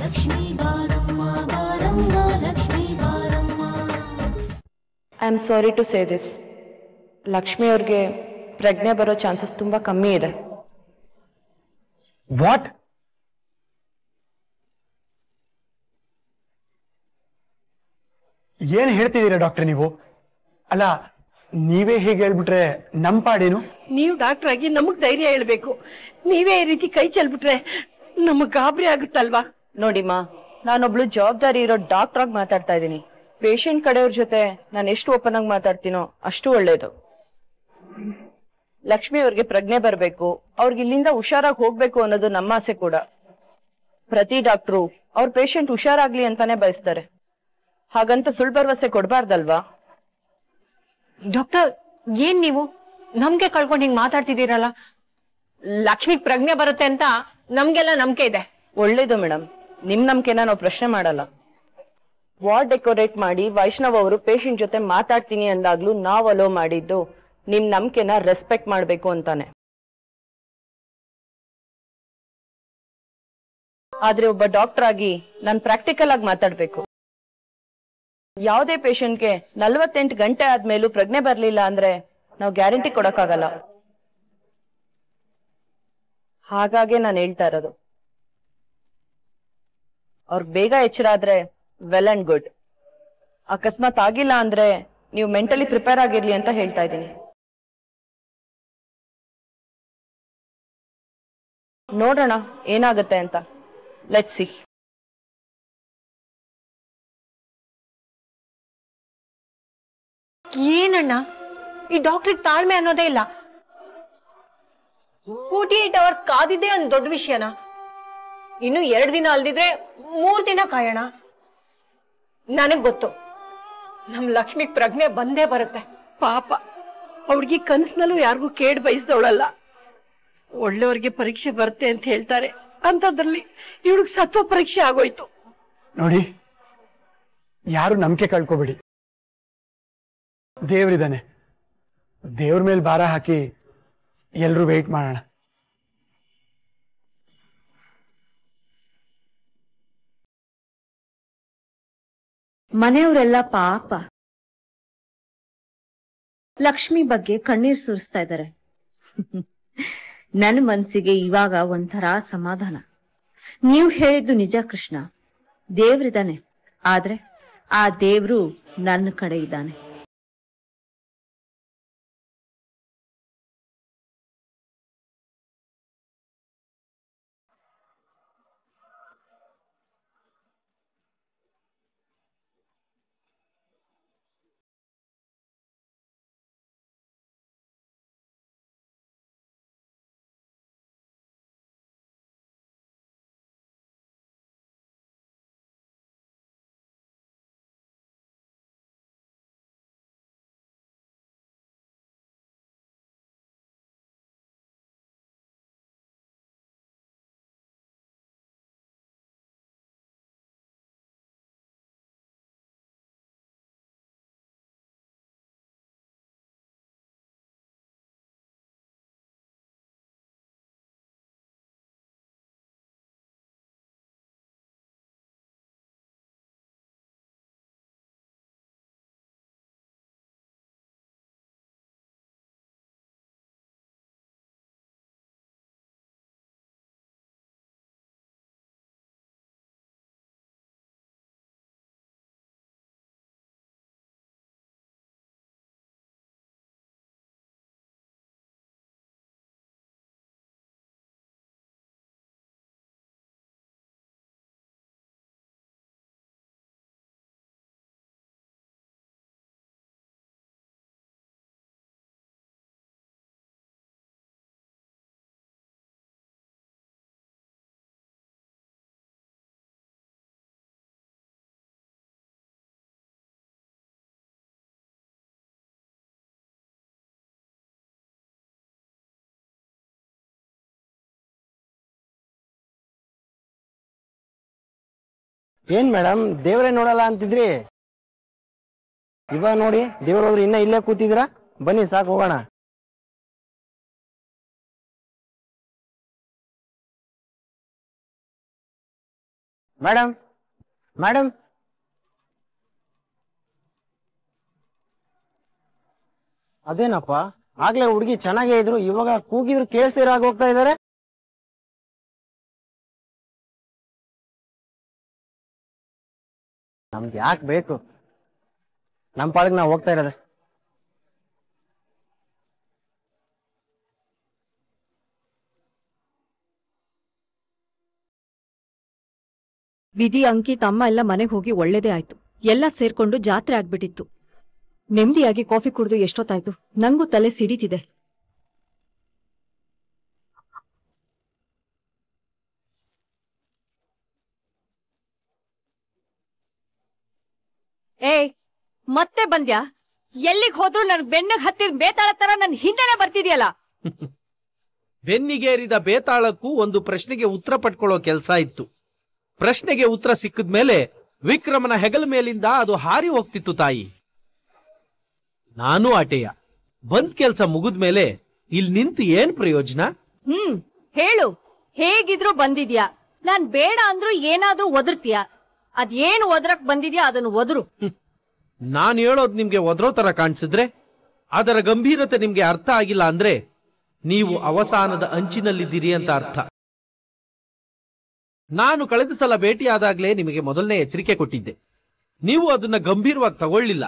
I am sorry to say this, Lakshmi ಅವ್ರಿಗೆ ಪ್ರಜ್ಞೆ ಬರೋ ಚಾನ್ಸಸ್ ತುಂಬಾ ಕಮ್ಮಿ ಇದೆ. ವಾಟ್? ಏನ್ ಹೇಳ್ತಿದ್ದೀರಾ ಡಾಕ್ಟರ್ ನೀವು? ಅಲ್ಲ, ನೀವೇ ಹೇಗೆ ಹೇಳ್ಬಿಟ್ರೆ ನಮ್ ಪಾಡೇನು? ನೀವು ಡಾಕ್ಟರ್ ಆಗಿ ನಮಗ್ ಧೈರ್ಯ ಹೇಳ್ಬೇಕು. ನೀವೇ ಈ ರೀತಿ ಕೈ ಚೆಲ್ಬಿಟ್ರೆ ನಮಗ್ ಗಾಬರಿ ಆಗುತ್ತಲ್ವಾ? ನೋಡಿಮ್ಮ, ನಾನೊಬ್ಳು ಜವಾಬ್ದಾರಿ ಇರೋ ಡಾಕ್ಟರ್ ಆಗಿ ಮಾತಾಡ್ತಾ ಇದ್ದೀನಿ. ಪೇಷಂಟ್ ಕಡೆಯವ್ರ ಜೊತೆ ನಾನು ಎಷ್ಟು ಓಪನ್ ಆಗಿ ಮಾತಾಡ್ತೀನೋ ಅಷ್ಟು ಒಳ್ಳೇದು. ಲಕ್ಷ್ಮಿ ಅವ್ರಿಗೆ ಪ್ರಜ್ಞೆ ಬರ್ಬೇಕು, ಅವ್ರಿಗೆ ಇಲ್ಲಿಂದ ಹುಷಾರಾಗಿ ಹೋಗ್ಬೇಕು ಅನ್ನೋದು ನಮ್ಮ ಆಸೆ ಕೂಡ. ಪ್ರತಿ ಡಾಕ್ಟ್ರು ಅವ್ರ ಪೇಷಂಟ್ ಹುಷಾರಾಗ್ಲಿ ಅಂತಾನೆ ಬಯಸ್ತಾರೆ. ಹಾಗಂತ ಸುಳ್ಳು ಭರವಸೆ ಕೊಡ್ಬಾರ್ದಲ್ವಾ? ಡಾಕ್ಟರ್, ಏನ್ ನೀವು ನಮ್ಗೆ ಕಳ್ಕೊಂಡು ಹಿಂಗ್ ಮಾತಾಡ್ತಿದ್ದೀರಲ್ಲ? ಲಕ್ಷ್ಮಿಗ್ ಪ್ರಜ್ಞೆ ಬರುತ್ತೆ ಅಂತ ನಮ್ಗೆಲ್ಲ ನಂಬಿಕೆ ಇದೆ. ಒಳ್ಳೇದು ಮೇಡಮ್, ನಿಮ್ ನಂಬಿಕೆನ ನಾವು ಪ್ರಶ್ನೆ ಮಾಡಲ್ಲ. ವಾರ್ಡ್ ಡೆಕೋರೇಟ್ ಮಾಡಿ ವೈಷ್ಣವ್ ಅವರು ಪೇಷಂಟ್ ಜೊತೆ ಮಾತಾಡ್ತೀನಿ ಅಂದಾಗ್ಲೂ ನಾವ್ ಅಲೋ ಮಾಡಿದ್ದು ನಿಮ್ ನಂಬಿಕೆನ ರೆಸ್ಪೆಕ್ಟ್ ಮಾಡ್ಬೇಕು ಅಂತಾನೆ. ಆದ್ರೆ ಒಬ್ಬ ಡಾಕ್ಟರ್ ಆಗಿ ನಾನ್ ಪ್ರಾಕ್ಟಿಕಲ್ ಆಗಿ ಮಾತಾಡ್ಬೇಕು. ಯಾವುದೇ ಪೇಷಂಟ್ಗೆ 48 ಗಂಟೆ ಆದ್ಮೇಲೂ ಪ್ರಜ್ಞೆ ಬರ್ಲಿಲ್ಲ ಅಂದ್ರೆ ನಾವು ಗ್ಯಾರಂಟಿ ಕೊಡಕ್ಕಾಗಲ್ಲ. ಹಾಗಾಗಿ ನಾನು ಹೇಳ್ತಾ ಇರೋದು, ಅವ್ರಿಗೆ ಬೇಗ ಎಚ್ಚರ ಆದ್ರೆ ವೆಲ್ ಅಂಡ್ ಗುಡ್. ಅಕಸ್ಮಾತ್ ಆಗಿಲ್ಲ ಅಂದ್ರೆ ನೀವು ಮೆಂಟಲಿ ಪ್ರಿಪೇರ್ ಆಗಿರ್ಲಿ ಅಂತ ಹೇಳ್ತಾ ಇದ್ದೀನಿ. ನೋಡೋಣ ಏನಾಗುತ್ತೆ ಅಂತ. Let's see. ಏನಣ್ಣ, ಈ ಡಾಕ್ಟ್ರಿಗೆ ತಾಳ್ಮೆ ಅನ್ನೋದೇ ಇಲ್ಲ. 48 ಅವರ್ಸ್ ಕಾದಿದ್ದೆ ಒಂದು ದೊಡ್ಡ ವಿಷಯನ? ಇನ್ನು 2 ದಿನ ಅಲ್ದಿದ್ರೆ 3 ದಿನ ಕಾಯೋಣ. ನನಗ್ ಗೊತ್ತು, ನಮ್ ಲಕ್ಷ್ಮಿಗ್ ಪ್ರಜ್ಞೆ ಬಂದೇ ಬರುತ್ತೆ. ಪಾಪ, ಅವ್ರಿಗೆ ಕನಸಿನಲ್ಲೂ ಯಾರಿಗೂ ಕೇಡ್ ಬಯಸ್ದವಳಲ್ಲ. ಒಳ್ಳೆಯವ್ರಿಗೆ ಪರೀಕ್ಷೆ ಬರುತ್ತೆ ಅಂತ ಹೇಳ್ತಾರೆ, ಅಂತದ್ರಲ್ಲಿ ಇವಳಿಗೆ ಸತ್ವ ಪರೀಕ್ಷೆ ಆಗೋಯ್ತು. ನೋಡಿ, ಯಾರು ನಂಬಿಕೆ ಕಳ್ಕೊಬೇಡಿ. ದೇವ್ರಿದಾನೆ, ದೇವ್ರ ಮೇಲೆ ಭಾರ ಹಾಕಿ ಎಲ್ರೂ ವೇಟ್ ಮಾಡೋಣ. ಮನೆಯವರೆಲ್ಲ ಪಾಪ ಲಕ್ಷ್ಮಿ ಬಗ್ಗೆ ಕಣ್ಣೀರ್ ಸುರಿಸ್ತಾ ಇದ್ದಾರೆ. ನನ್ನ ಮನ್ಸಿಗೆ ಇವಾಗ ಒಂಥರ ಸಮಾಧಾನ. ನೀವು ಹೇಳಿದ್ದು ನಿಜ ಕೃಷ್ಣ, ದೇವ್ರಿದಾನೆ. ಆದ್ರೆ ಆ ದೇವ್ರು ನನ್ನ ಕಡೆ ಇದ್ದಾನೆ. ಏನ್ ಮೇಡಮ್, ದೇವ್ರೇ ನೋಡಲ್ಲ ಅಂತಿದ್ರಿ, ಇವಾಗ ನೋಡಿ ದೇವ್ರ ಹೋದ್ರೆ ಇನ್ನ ಇಲ್ಲೇ ಕೂತಿದ್ದೀರಾ. ಬನ್ನಿ ಸಾಕು, ಹೋಗೋಣ. ಮೇಡಮ್ ಮೇಡಮ್ ಅದೇನಪ್ಪ ಆಗ್ಲೇ ಹುಡುಗಿ ಚೆನ್ನಾಗೇ ಇದ್ರು, ಇವಾಗ ಕೂಗಿದ್ರು ಕೇಳಿಸ್ತೀರ ಹೋಗ್ತಾ ಇದಾರೆ. ನಮ್ಗೆ ಯಾಕೆ ಬೇಕು? ನಮ್ಮ ಪಾಡಿಗೆ ನಾವು ಹೋಗ್ತಾ ಇರೋದೆ. ವಿಧಿ ಅಂಕಿತ್ ಅಮ್ಮ ಎಲ್ಲ ಮನೆಗೆ ಹೋಗಿ ಒಳ್ಳೇದೇ ಆಯ್ತು. ಎಲ್ಲ ಸೇರ್ಕೊಂಡು ಜಾತ್ರೆ ಆಗ್ಬಿಟ್ಟಿತ್ತು. ನೆಮ್ಮದಿಯಾಗಿ ಕಾಫಿ ಕುಡಿದು ಎಷ್ಟೊತ್ತಾಯ್ತು. ನಂಗೂ ತಲೆ ಸಿಡಿತಿದೆ. ಏಯ್, ಮತ್ತೆ ಬಂದ್ಯಾ? ಎಲ್ಲಿಗ್ ಹೋದ್ರು ನನ್ ಬೆನ್ನಿಗೆ ಹತ್ತಿದ ಬೇತಾಳ ತರ ನನ್ ಹಿಂದೆನೆ ಬರ್ತಿದ್ಯಲ್ಲ. ಬೆನ್ನಿಗೇರಿದ ಬೇತಾಳಕ್ಕೂ ಒಂದು ಪ್ರಶ್ನೆಗೆ ಉತ್ತರ ಪಡ್ಕೊಳ್ಳೋ ಕೆಲ್ಸ ಇತ್ತು. ಪ್ರಶ್ನೆಗೆ ಉತ್ತರ ಸಿಕ್ಕಿದ್ಮೇಲೆ ವಿಕ್ರಮನ ಹೆಗಲ ಮೇಲಿಂದ ಅದು ಹಾರಿ ಹೋಗ್ತಿತ್ತು ತಾಯಿ. ನಾನು ಆಟೆಯ ಬಂದ್ ಕೆಲ್ಸ ಮುಗಿದ್ಮೇಲೆ ಇಲ್ಲಿ ನಿಂತು ಏನ್ ಪ್ರಯೋಜನ? ಹೇಳು, ಹೇಗಿದ್ರು ಬಂದಿದ್ಯಾ. ನಾನ್ ಬೇಡ ಅಂದ್ರು ಏನಾದ್ರೂ ಒದರ್ತೀಯ. ಅದೇನು ಒದರಕ್ ಬಂದಿದ್ಯಾ ಅದನ್ನು ಒದರು. ನಾನ್ ಹೇಳೋದ್ ನಿಮ್ಗೆ ಒದರೋ ತರ ಕಾಣಿಸಿದ್ರೆ, ಅದರ ಗಂಭೀರತೆ ನಿಮ್ಗೆ ಅರ್ಥ ಆಗಿಲ್ಲ ಅಂದ್ರೆ ನೀವು ಅವಸಾನದ ಅಂಚಿನಲ್ಲಿದ್ದೀರಿ ಅಂತ ಅರ್ಥ. ನಾನು ಕಳೆದ ಸಲ ಭೇಟಿಯಾದಾಗ್ಲೇ ನಿಮಗೆ ಮೊದಲನೇ ಎಚ್ಚರಿಕೆ ಕೊಟ್ಟಿದ್ದೆ. ನೀವು ಅದನ್ನ ಗಂಭೀರವಾಗಿ ತಗೊಳ್ಳಿಲ್ಲ.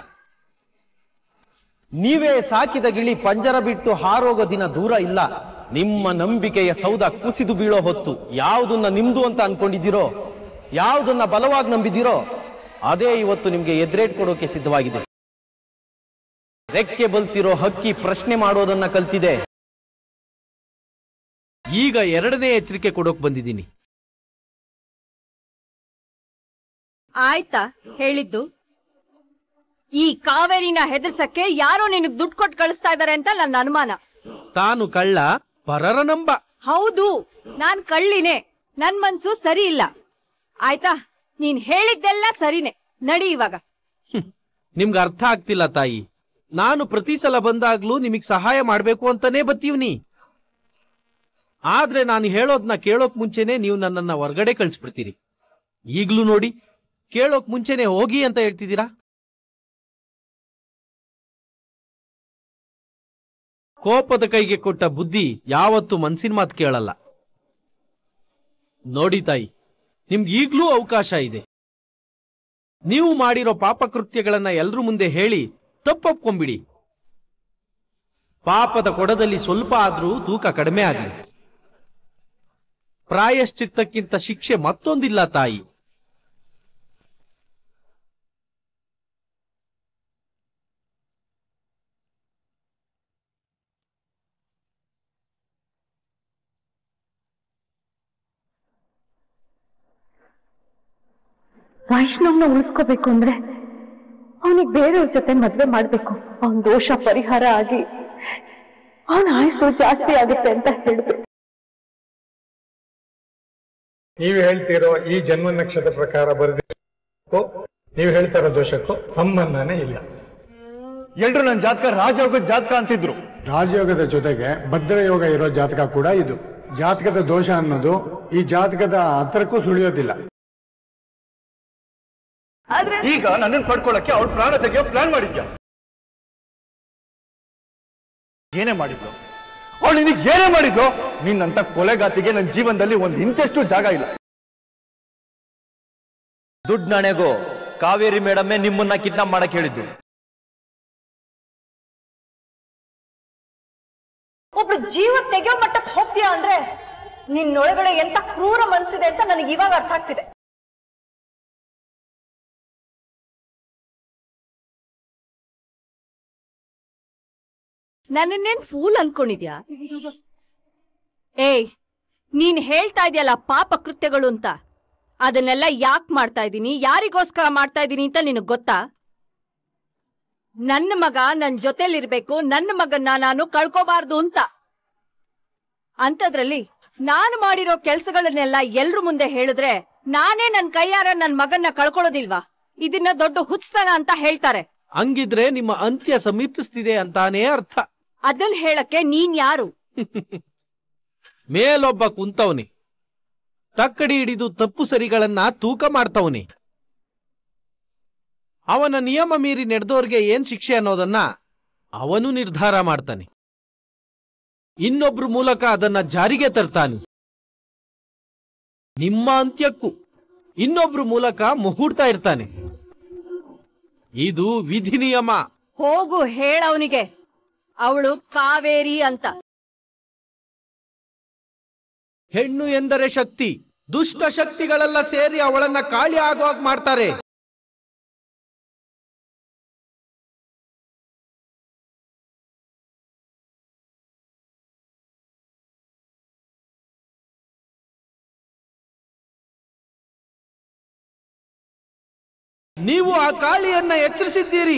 ನೀವೇ ಸಾಕಿದ ಗಿಳಿ ಪಂಜರ ಬಿಟ್ಟು ಹಾರೋಗೋ ದಿನ ದೂರ ಇಲ್ಲ. ನಿಮ್ಮ ನಂಬಿಕೆಯ ಸೌಧ ಕುಸಿದು ಬೀಳೋ ಹೊತ್ತು. ಯಾವುದನ್ನ ನಿಮ್ದು ಅಂತ ಅನ್ಕೊಂಡಿದ್ದೀರೋ, ಯಾವುದನ್ನ ಬಲವಾಗಿ ನಂಬಿದಿರೋ, ಅದೇ ಇವತ್ತು ನಿಮ್ಗೆ ಎದುರೇಟ್ ಕೊಡೋಕೆ ಸಿದ್ಧವಾಗಿದೆ. ರೆಕ್ಕೆ ಬಲ್ತಿರೋ ಹಕ್ಕಿ ಪ್ರಶ್ನೆ ಮಾಡೋದನ್ನ ಕಲ್ತಿದೆ. ಈಗ ಎರಡನೇ ಎಚ್ಚರಿಕೆ ಕೊಡೋಕ್ ಬಂದಿದ್ದೀನಿ. ಆಯ್ತಾ ಹೇಳಿದ್ದು? ಈ ಕಾವೇರಿನ ಹೆದರ್ಸಕ್ಕೆ ಯಾರೋ ನಿನಗ್ ದುಡ್ಡು ಕೊಟ್ಟು ಕಳಿಸ್ತಾ ಇದಾರೆ ಅಂತ ನನ್ನ ಅನುಮಾನ. ತಾನು ಕಳ್ಳ, ಪರರ ನಂಬ. ಹೌದು, ನಾನ್ ಕಳ್ಳಿನೇ. ನನ್ ಮನ್ಸು ಸರಿ ಇಲ್ಲ. ಆಯ್ತಾ, ನೀನ್ ಹೇಳಿದ್ದೆಲ್ಲ ಸರಿನೇ. ನಡಿ ಇವಾಗ. ನಿಮ್ಗೆ ಅರ್ಥ ಆಗ್ತಿಲ್ಲ ತಾಯಿ. ನಾನು ಪ್ರತಿ ಸಲ ಬಂದಾಗ್ಲೂ ನಿಮಗ್ ಸಹಾಯ ಮಾಡ್ಬೇಕು ಅಂತಾನೆ ಬತ್ತೀವ್ನಿ. ಆದ್ರೆ ನಾನು ಹೇಳೋದ್ನ ಕೇಳೋಕ್ ಮುಂಚೆನೆ ನೀವು ನನ್ನನ್ನ ಹೊರಗಡೆ ಕಳ್ಸ್ಬಿಡ್ತೀರಿ. ಈಗ್ಲೂ ನೋಡಿ, ಕೇಳೋಕ್ ಮುಂಚೆನೆ ಹೋಗಿ ಅಂತ ಹೇಳ್ತಿದ್ದೀರಾ. ಕೋಪದ ಕೈಗೆ ಕೊಟ್ಟ ಬುದ್ಧಿ ಯಾವತ್ತೂ ಮನ್ಸಿನ ಮಾತು ಕೇಳಲ್ಲ. ನೋಡಿ ತಾಯಿ, ನಿಮ್ಗೆ ಈಗ್ಲೂ ಅವಕಾಶ ಇದೆ. ನೀವು ಮಾಡಿರೋ ಪಾಪಕೃತ್ಯಗಳನ್ನ ಎಲ್ರೂ ಮುಂದೆ ಹೇಳಿ ತಪ್ಪೊಪ್ಕೊಂಬಿಡಿ. ಪಾಪದ ಕೊಡದಲ್ಲಿ ಸ್ವಲ್ಪ ಆದ್ರೂ ತೂಕ ಕಡಿಮೆ ಆಗ್ಲಿ. ಪ್ರಾಯಶ್ಚಿತ್ತಕ್ಕಿಂತ ಶಿಕ್ಷೆ ಮತ್ತೊಂದಿಲ್ಲ ತಾಯಿ. ವೈಷ್ಣವ್ನ ಉಳಿಸ್ಕೋಬೇಕು ಅಂದ್ರೆ ಅವನಿಗೆ ಬೇರೆಯವ್ರ ಜೊತೆ ಮದ್ವೆ ಮಾಡ್ಬೇಕು. ಅವನ್ ದೋಷ ಪರಿಹಾರ ಆಗಿ ಅವನ ಆಯಸ್ಸು ಜಾಸ್ತಿ ಆಗುತ್ತೆ ಅಂತ ಹೇಳಿದ್ರು. ನೀವು ಹೇಳ್ತಿರೋ ಈ ಜನ್ಮ ನಕ್ಷತ್ರ ಪ್ರಕಾರ ಬರೆದಿರೋ ನೀವು ಹೇಳ್ತಾ ಇರೋ ದೋಷಕ್ಕೂ ಸಂಬಂಧನೇ ಇಲ್ಲ. ಎಲ್ರು ನನ್ನ ಜಾತಕ ರಾಜಯೋಗದ ಜಾತಕ ಅಂತಿದ್ರು. ರಾಜಯೋಗದ ಜೊತೆಗೆ ಭದ್ರಯೋಗ ಇರೋ ಜಾತಕ ಕೂಡ ಇದು. ಜಾತಕದ ದೋಷ ಅನ್ನೋದು ಈ ಜಾತಕದ ಹತ್ರಕ್ಕೂ ಸುಳಿಯೋದಿಲ್ಲ. ಈಗ ನನ್ನನ್ನು ಪಡ್ಕೊಳ್ಳಕ್ಕೆ ಅವ್ರ ಪ್ರಾಣ ತೆಗೆಯೋ ಪ್ಲಾನ್ ಮಾಡಿದ್ಯಾ? ಏನೇ ಮಾಡಿದ್ಲು ಅವಳು? ನಿನಗೆ ಏನೇ ಮಾಡಿದ್ಲು? ನಿನ್ನಂತ ಕೊಲೆಗಾತಿಗೆ ನನ್ನ ಜೀವನದಲ್ಲಿ ಒಂದು ಇಂಚಷ್ಟು ಜಾಗ ಇಲ್ಲ. ದುಡ್ಡು ನಾಣೆಗೂ ಕಾವೇರಿ ಮೇಡಮ್ಮೇ ನಿಮ್ಮನ್ನ ಕಿಡ್ನಾಪ್ ಮಾಡಕ್ ಹೇಳಿದ್ದು. ಒಬ್ರು ಜೀವ ತೆಗೆಯೋ ಮಟ್ಟಕ್ಕೆ ಹೋಗ್ತೀಯಾ ಅಂದ್ರೆ ನಿನ್ನೊಳಗಡೆ ಎಂತ ಕ್ರೂರ ಮನ್ಸಿದೆ ಅಂತ ನನಗೆ ಇವಾಗ ಅರ್ಥ ಆಗ್ತಿದೆ. ನನ್ನನ್ನೇನ್ ಫೂಲ್ ಅನ್ಕೊಂಡಿದ್ಯಾ? ಏಯ್, ನೀನ್ ಹೇಳ್ತಾ ಇದೆಯಲ್ಲ ಪಾಪ ಕೃತ್ಯಗಳು ಅಂತ, ಅದನ್ನೆಲ್ಲ ಯಾಕೆ ಮಾಡ್ತಾ ಇದ್ದೀನಿ, ಯಾರಿಗೋಸ್ಕರ ಮಾಡ್ತಾ ಇದ್ದೀನಿ ಅಂತ ನಿನಗ್ ಗೊತ್ತಾ? ನನ್ನ ಮಗ ನನ್ ಜೊತೆಲಿರ್ಬೇಕು, ನನ್ನ ಮಗನ್ನ ನಾನು ಕಳ್ಕೋಬಾರ್ದು ಅಂತ. ಅಂತದ್ರಲ್ಲಿ ನಾನು ಮಾಡಿರೋ ಕೆಲ್ಸಗಳನ್ನೆಲ್ಲ ಎಲ್ರು ಮುಂದೆ ಹೇಳಿದ್ರೆ ನಾನೇ ನನ್ ಕೈಯಾರ ನನ್ ಮಗನ್ನ ಕಳ್ಕೊಳ್ಳೋದಿಲ್ವಾ? ಇದನ್ನ ದೊಡ್ಡ ಹುಚ್ಚತನ ಅಂತ ಹೇಳ್ತಾರೆ. ಹಂಗಿದ್ರೆ ನಿಮ್ಮ ಅಂತ್ಯ ಸಮೀಪಿಸ್ತಿದೆ ಅಂತಾನೇ ಅರ್ಥ. ಅದನ್ ಹೇಳಕ್ಕೆ ನೀನ್ ಯಾರು? ಮೇಲೊಬ್ಬ ಕುಂತವನಿ, ತಕ್ಕಡಿ ಹಿಡಿದು ತಪ್ಪು ಸರಿಗಳನ್ನ ತೂಕ ಮಾಡ್ತವನೆ. ಅವನ ನಿಯಮ ಮೀರಿ ನಡೆದೋರ್ಗೆ ಏನ್ ಶಿಕ್ಷೆ ಅನ್ನೋದನ್ನ ಅವನು ನಿರ್ಧಾರ ಮಾಡ್ತಾನೆ. ಇನ್ನೊಬ್ರ ಮೂಲಕ ಅದನ್ನ ಜಾರಿಗೆ ತರ್ತಾನೆ. ನಿಮ್ಮ ಅಂತ್ಯಕ್ಕೂ ಇನ್ನೊಬ್ರ ಮೂಲಕ ಮುಹೂರ್ತ ಇರ್ತಾನೆ. ಇದು ವಿಧಿ ನಿಯಮ. ಹೋಗು ಹೇಳವನಿಗೆ ಅವಳು ಕಾವೇರಿ ಅಂತ. ಹೆಣ್ಣು ಎಂದರೆ ಶಕ್ತಿ. ದುಷ್ಟ ಶಕ್ತಿಗಳೆಲ್ಲ ಸೇರಿ ಅವಳನ್ನ ಕಾಳಿ ಆಗುವಾಗ ಮಾಡ್ತಾರೆ. ನೀವು ಆ ಕಾಳಿಯನ್ನ ಎಚ್ಚರಿಸಿದ್ದೀರಿ.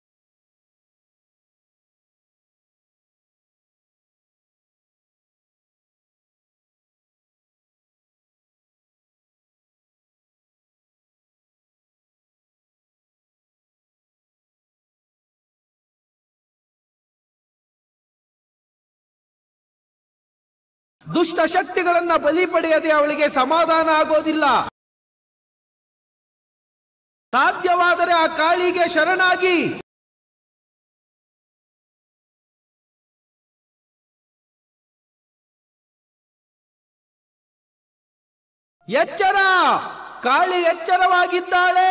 ದುಷ್ಟ ಶಕ್ತಿಗಳನ್ನ ಬಲಿ ಪಡೆಯದೆ ಅವಳಿಗೆ ಸಮಾಧಾನ ಆಗೋದಿಲ್ಲ. ಸಾಧ್ಯವಾದರೆ ಆ ಕಾಳಿಗೆ ಶರಣಾಗಿ. ಎಚ್ಚರ! ಕಾಳಿ ಎಚ್ಚರವಾಗಿದ್ದಾಳೆ.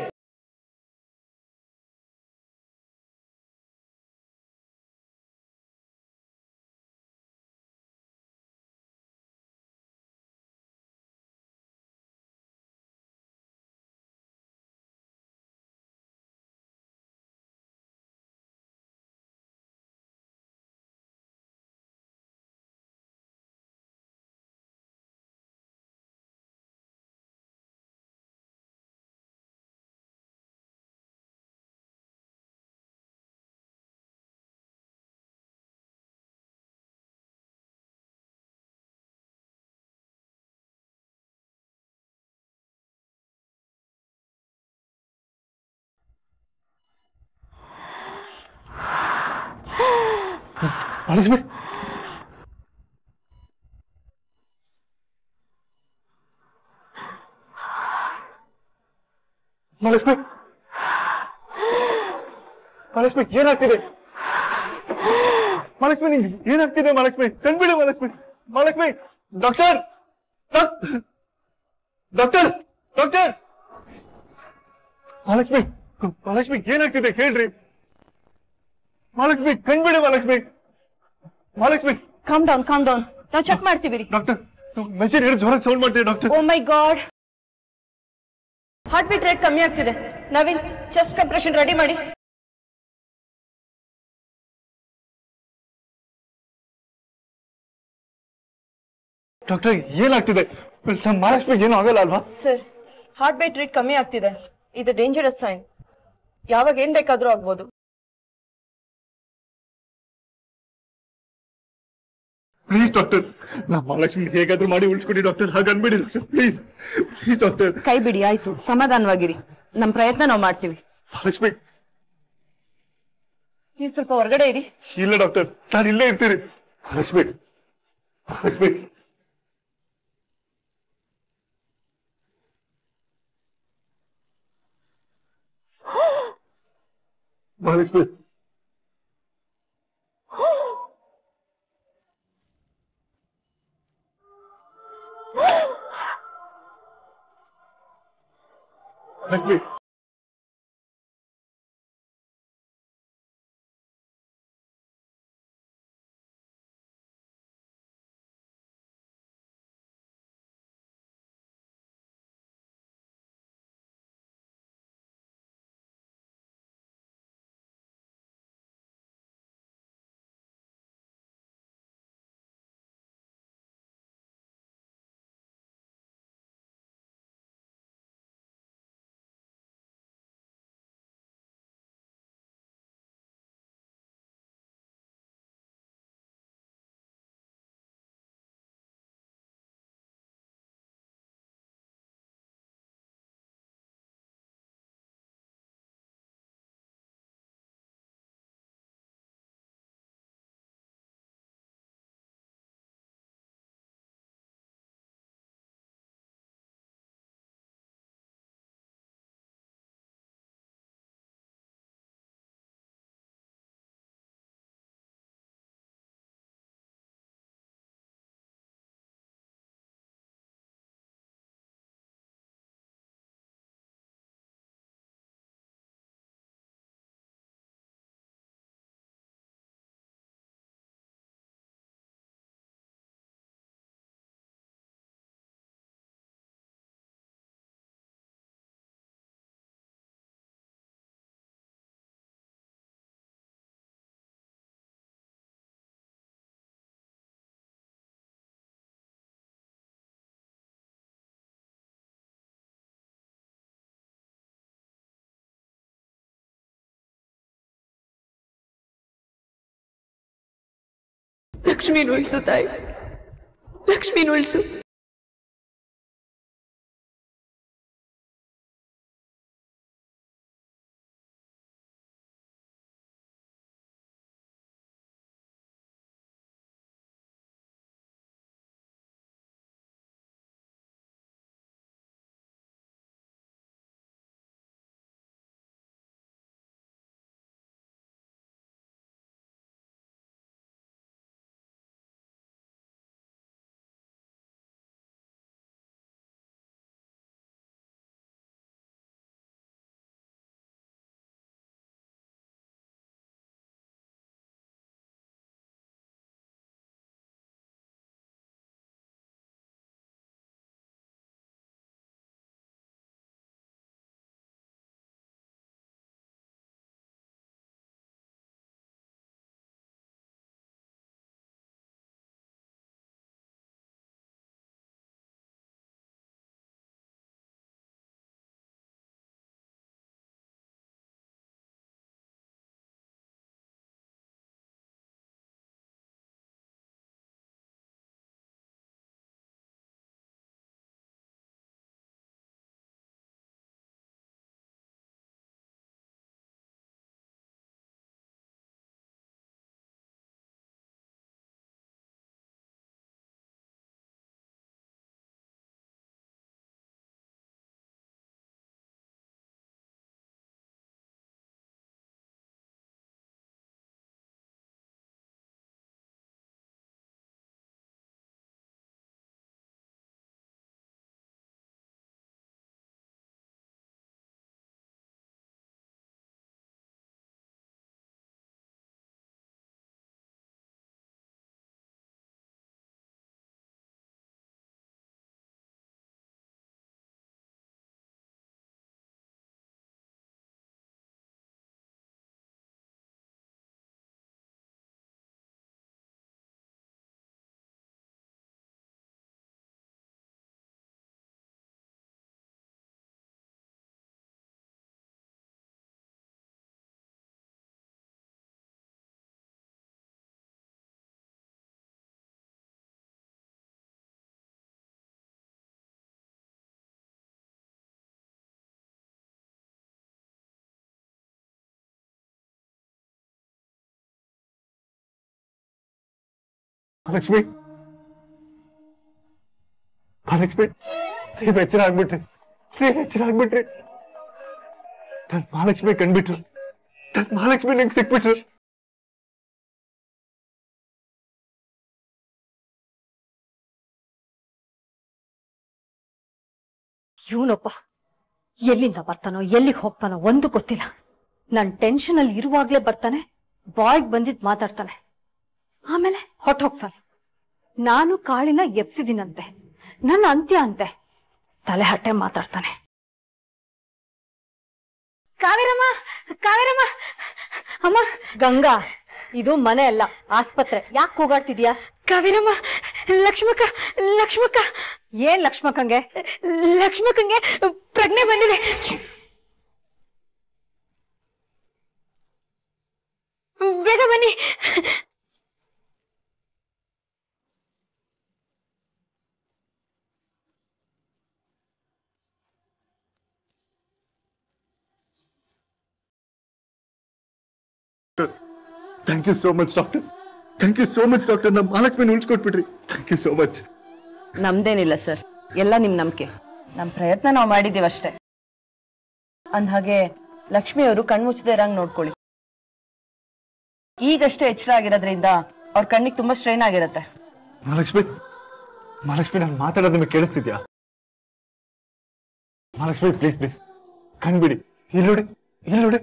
ಮಹಾಲಕ್ಷ್ಮಿ, ಮಹಾಲಕ್ಷ್ಮಿ, ಮಹಾಲಕ್ಷ್ಮಿ ಏನಾಗ್ತಿದೆ? ಮಹಾಲಕ್ಷ್ಮಿ ನಿಂಗೆ ಏನಾಗ್ತಿದೆ? ಮಹಾಲಕ್ಷ್ಮಿ ಕಣ್ಬಿಡಿ. Mahalakshmi, Mahalakshmi, doctor, doctor, doctor, Mahalakshmi, Mahalakshmi ಏನಾಗ್ತಿದೆ ಹೇಳ್ರಿ. ಮಹಾಲಕ್ಷ್ಮಿ ಕಣ್ಬಿಡಿ. Mahalakshmi, Mahalakshmi calm down, calm down. ನಾವು ಚೆಕ್ ಮಾಡ್ತೀವಿ. ಡಾಕ್ಟರ್, ಮೆಸೇಜ್ ಹೇಳಿ ಜೋರಾಗಿ ಸೌಂಡ್ ಮಾಡ್ತೀವಿ doctor. Oh my God, heart beat rate ಕಮ್ಮಿ ಆಗ್ತಿದೆ. ನವೀನ್, ಚೆಸ್ಟ್ ಕಂಪ್ರೆಷನ್ ರೆಡಿ ಮಾಡಿ. ಡಾಕ್ಟರ್ ಏನಾಗ್ತಿದೆ? ನಮ್ಮ ಮಹಾಲಕ್ಷ್ಮಿಗೆ ಏನೂ ಆಗಲ್ಲ ಅಲ್ವಾ? ಸರ್, ಹಾರ್ಟ್ ಬೀಟ್ ರೇಟ್ ಕಮ್ಮಿ ಆಗ್ತಿದೆ. ಇದು ಡೇಂಜರಸ್ ಸೈನ್. ಯಾವಾಗ ಏನ್ ಬೇಕಾದ್ರೂ ಆಗ್ಬೋದು. ಪ್ಲೀಸ್ ಡಾಕ್ಟರ್, ನಮ್ಮ ಮಹಾಲಕ್ಷ್ಮಿ ಹೇಗಾದ್ರೂ ಮಾಡಿ ಉಳಿಸ್ಕೊಡಿ ಡಾಕ್ಟರ್. ಹಾಗನ್ಬಿಡಿ ಡಾಕ್ಟರ್, ಪ್ಲೀಸ್ ಪ್ಲೀಸ್ ಡಾಕ್ಟರ್. ಕೈ ಬಿಡಿ, ಆಯ್ತು. ಸಮಾಧಾನವಾಗಿರಿ. ನಮ್ಮ ಪ್ರಯತ್ನ ನಾವು ಮಾಡ್ತೀವಿ. ಮಹಾಲಕ್ಷ್ಮಿ, ನೀವು ಸ್ವಲ್ಪ ಹೊರಗಡೆ ಇರಿ. ಇಲ್ಲ ಡಾಕ್ಟರ್, ನಾನು ಇಲ್ಲೇ ಇರ್ತೀನಿ. ಮಹಾಲಕ್ಷ್ಮಿ, ಮಹಾಲಕ್ಷ್ಮಿ, ಮಹಾಲಕ್ಷ್ಮಿ, ಮಹಾಲಕ್ಷ್ಮಿ. ಲಕ್ಷ್ಮೀನ ಉಳಿಸು ತಾಯಿ, ಲಕ್ಷ್ಮೀನ ಉಳಿಸು. ಮಹಾಲಕ್ಷ್ಮಿ, ಮಹಾಲಕ್ಷ್ಮಿ, ನೀವ್ ಎಚ್ಚರ ಆಗ್ಬಿಟ್ರಿ, ನೀವ್ ಎಚ್ಚರ ಆಗ್ಬಿಟ್ರಿ. ನನ್ ಮಹಾಲಕ್ಷ್ಮಿ ಕಂಡ್ಬಿಟ್ರು, ನನ್ ಮಹಾಲಕ್ಷ್ಮಿ ನಂಗೆ ಸಿಕ್ಬಿಟ್ರು. ಇವನೊಬ್ಬ ಎಲ್ಲಿಂದ ಬರ್ತಾನೋ ಎಲ್ಲಿಗೆ ಹೋಗ್ತಾನೋ ಒಂದು ಗೊತ್ತಿಲ್ಲ. ನನ್ ಟೆನ್ಷನ್ ಅಲ್ಲಿ ಇರುವಾಗ್ಲೇ ಬರ್ತಾನೆ, ಬಾಯ್ಗ್ ಬಂದಿದ್ ಮಾತಾಡ್ತಾನೆ, ಆಮೇಲೆ ಹೊಟ್ಟೋಗ್ತಾನೆ. ನಾನು ಕಾಳಿನ ಎಪ್ಸಿದಿನಂತೆ, ನನ್ನ ಅಂತ್ಯ ಅಂತೆ, ತಲೆ ಹಟ್ಟೆ ಮಾತಾಡ್ತಾನೆ. ಕಾವೇರಮ್ಮ, ಕಾವೇರಮ್ಮ, ಅಮ್ಮ. ಗಂಗಾ, ಇದು ಮನೆ ಅಲ್ಲ, ಆಸ್ಪತ್ರೆ. ಯಾಕೆ ಕೂಗಾಡ್ತಿದ್ಯಾ? ಕಾವೇರಮ್ಮ, ಲಕ್ಷ್ಮಕ್ಕ, ಲಕ್ಷ್ಮಕ್ಕ. ಏನ್ ಲಕ್ಷ್ಮಕ್ಕಂಗೆ? ಲಕ್ಷ್ಮಕ್ಕಂಗೆ ಪ್ರಜ್ಞೆ ಬಂದಿದೆ. ಬೇಗ ಬನ್ನಿ. Thank you so much doctor, thank you so much doctor. ನಮ್ಮ ಮಹಾಲಕ್ಷ್ಮಿನ ಉಳಿಸ್ಕೊಟ್ಬಿಟ್ರಿ. Thank you so much. ನಮ್ದೇನಿಲ್ಲ ಸರ್, ಎಲ್ಲ ನಿಮ್ ನಂಬಿಕೆ. ನಮ್ ಪ್ರಯತ್ನ ನಾವು ಮಾಡಿದ್ದೀವಷ್ಟೇ. ಅಂದ್ಹಾಗೆ ಲಕ್ಷ್ಮಿಯವರು ಕಣ್ಮುಚ್ಚದೆ ಇರಂಗ್ ನೋಡ್ಕೊಳ್ಳಿ. ಈಗಷ್ಟೇ ಎಚ್ಚರ ಆಗಿರೋದ್ರಿಂದ ಅವ್ರ ಕಣ್ಣಿಗೆ ತುಂಬಾ ಸ್ಟ್ರೈನ್ ಆಗಿರತ್ತೆ. ಮಹಾಲಕ್ಷ್ಮಿ, ಮಹಾಲಕ್ಷ್ಮಿ, ನಾನು ಮಾತಾಡೋದು ನಿಮಗೆ ಕೇಳಿಸ್ತಿದ್ಯಾ? ಮಹಾಲಕ್ಷ್ಮಿ, ಪ್ಲೀಸ್ ಪ್ಲೀಸ್ ಕಣ್ಬಿಡಿ. ಇಲ್ಲಿ ನೋಡಿ, ಇಲ್ಲಿ ನೋಡಿ.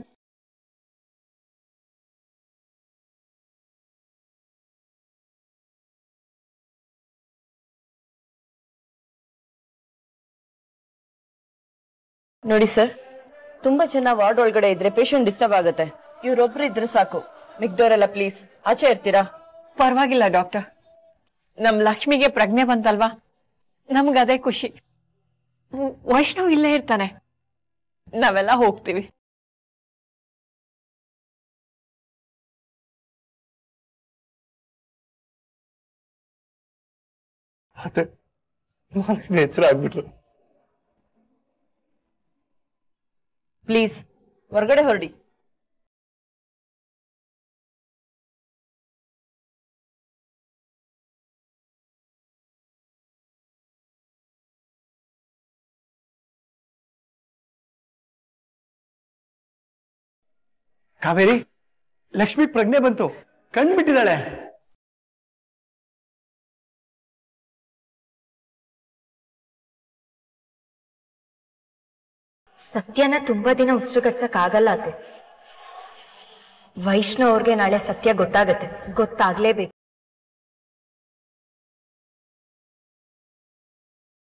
ನೋಡಿ ಸರ್, ತುಂಬಾ ಜನ ವಾರ್ಡ್ ಒಳಗಡೆ ಇದ್ರೆ ಪೇಷಂಟ್ ಡಿಸ್ಟರ್ಬ್ ಆಗುತ್ತೆ. ಇವ್ರೊಬ್ರು ಇದ್ರೆ ಸಾಕು, ಮಿಕ್ದವರೆಲ್ಲ ಪ್ಲೀಸ್ ಆಚೆ ಇರ್ತೀರಾ? ಪರವಾಗಿಲ್ಲ ಡಾಕ್ಟರ್, ನಮ್ ಲಕ್ಷ್ಮಿಗೆ ಪ್ರಜ್ಞೆ ಬಂತಲ್ವಾ, ನಮ್ಗದೇ ಖುಷಿ. ವೈಷ್ಣವ್ ಇಲ್ಲೇ ಇರ್ತಾನೆ, ನಾವೆಲ್ಲ ಹೋಗ್ತೀವಿ. ಅತ್ತೆ ಮಹಾಲಕ್ಷ್ಮಿ ಎಚ್ಚರ ಆಗ್ಬಿಟ್ರು. ಪ್ಲೀಸ್ ಹೊರಗಡೆ ಹೊರಡಿ. ಕಾವೇರಿ, ಲಕ್ಷ್ಮಿ ಪ್ರಜ್ಞೆ ಬಂತು, ಕಣ್ಬಿಟ್ಟಿದ್ದಾಳೆ. ಸತ್ಯನ ತುಂಬಾ ದಿನ ಉಸಿರುಗಟ್ಸಕ್ ಆಗಲ್ಲ ಅತ್ತೆ. ವೈಷ್ಣವ್ ಅವ್ರಿಗೆ ನಾಳೆ ಸತ್ಯ ಗೊತ್ತಾಗತ್ತೆ, ಗೊತ್ತಾಗ್ಲೇಬೇಕು.